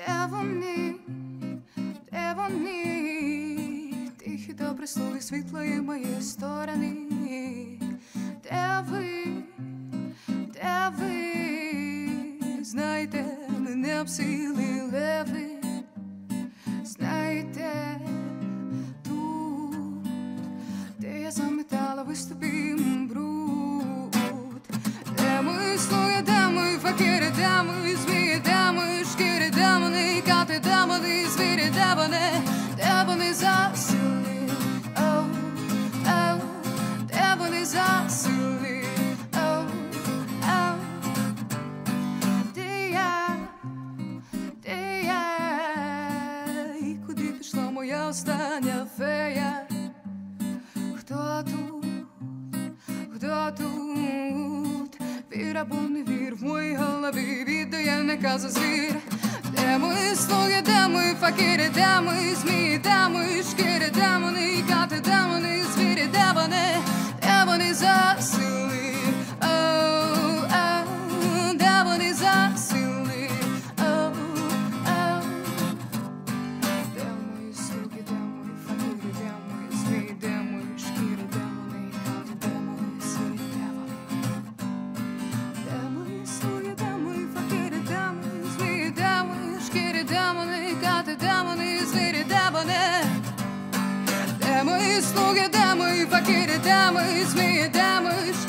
Де вони, тихі добрі слуги світлої моєї сторони? Де ви, знаєте, мене обсилили ви, знаєте, тут, де я заметала виступим бруд. Де мої слуги, де мої факіри, де мої змії, де мої шкіри, де вони кати, де вони звірі, де вони засили, оу, оу, де вони засили, оу, оу. Де я, і куди пішла моя остання фея? Хто тут? Вір або не вір, в моїй голові віддає накази звір. Де мої слуги, де мої факіри, де мої змії, де мої шкіри, де вони кати, де вони звірі, де вони засили, оу, оу, де вони засили, оу, оу. Де мої слуги, де мої факіри, де мої змії, де мої шкіри, де вони кати, де вони звірі, де вони? Де мої слуги, де мої факіри, де мої змії, де мої шкіри, де вони кати, де вони звірі, де вони? Де мої слуги, де мої факіри, де мої змії, де мої